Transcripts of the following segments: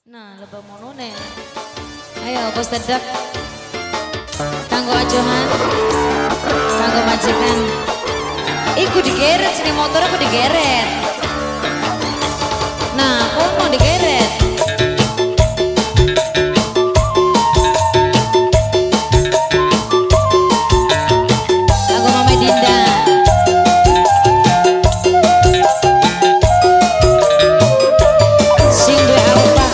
Nah, lebih monone. Ayo, bos tedak. Kanggo ajohan, kanggo majikan. Iku digeret sini motor aku digeret. Nah, aku mau digeret. Kanggo Mama Dinda. Sing duwe apa?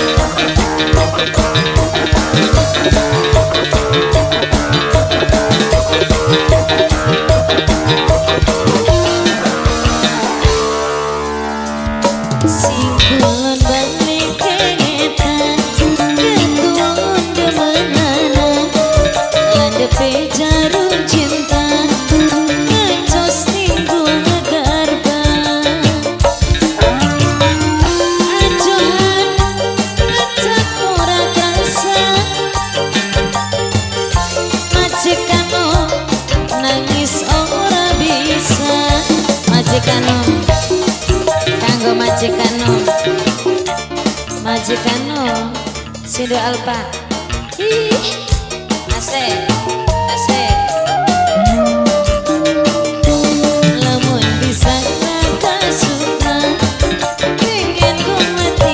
Sing kulon balik kengetan ketuon demenana landepe jarum cinta ngecos tinggu garba ajohan ngecak ora kasa majikano nangis ora bisa majikano kanggo majikano Sindo Alpa. Ih, asik lamun bisa raka suka pengen ku mati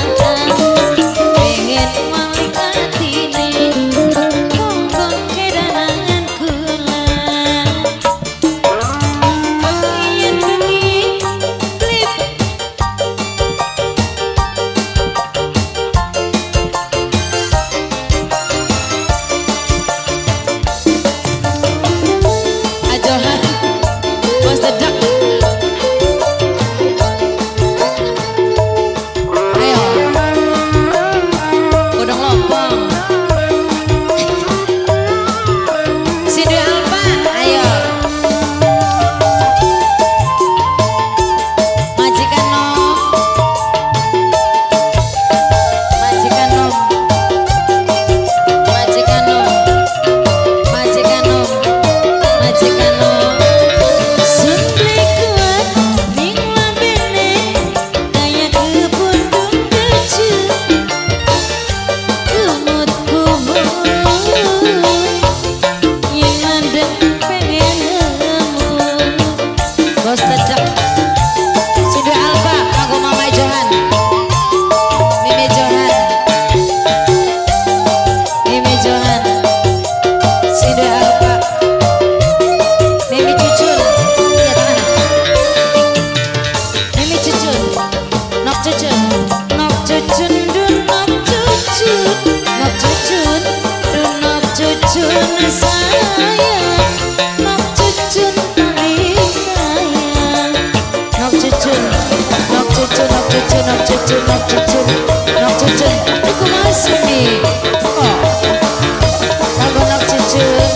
pengen malik hatine monggo kedanangan kula yen bengi klip ajohan bos dedak. Ayo godong lompong Sindo Alpa. Ayo majikano majikano majikano majikano majikano suntre kuat ning lambene kaya kepundung keju kumut yang mandek pengen nemu bos tedak Sindo Alpa aku Mama Johan Mimi Johan Mimi Johan Sindo Alpa Mimi cucul lihat mana Mimi cucul nok cucul nok cucun dun nok cucun nok cucun dun nok cucun sayang nok cucun paling sayang nok cucun nok cucun nok cucun nok cucun nok cucun nok cucun aku masih nih kok kanggo nok cucun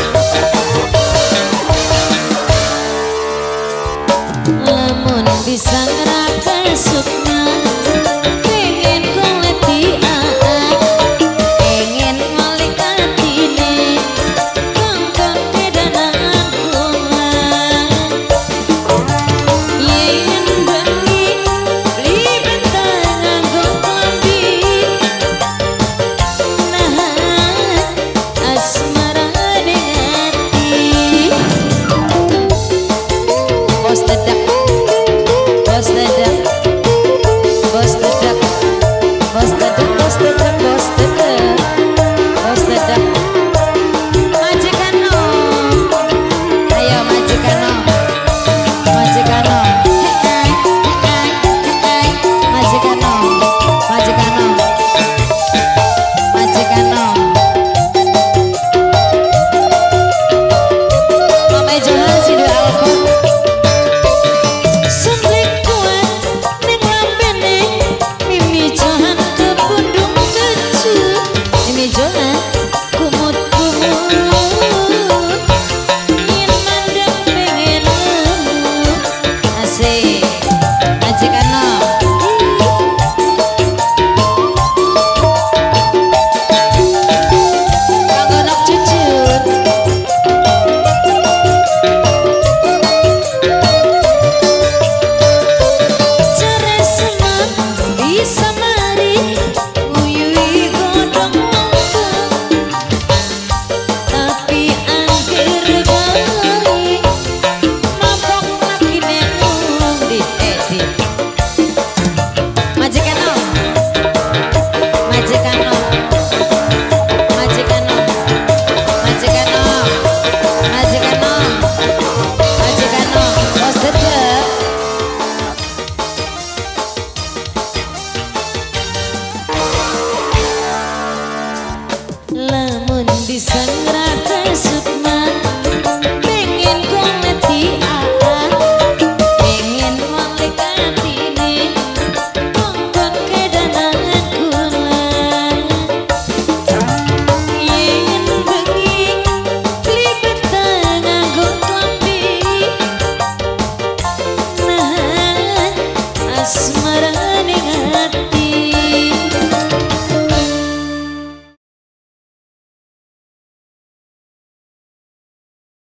lamun bisa ngeraka sukna pengen koleti pengen malik hatine kongkon kedanangan kula yen bengi beli bentangan pisang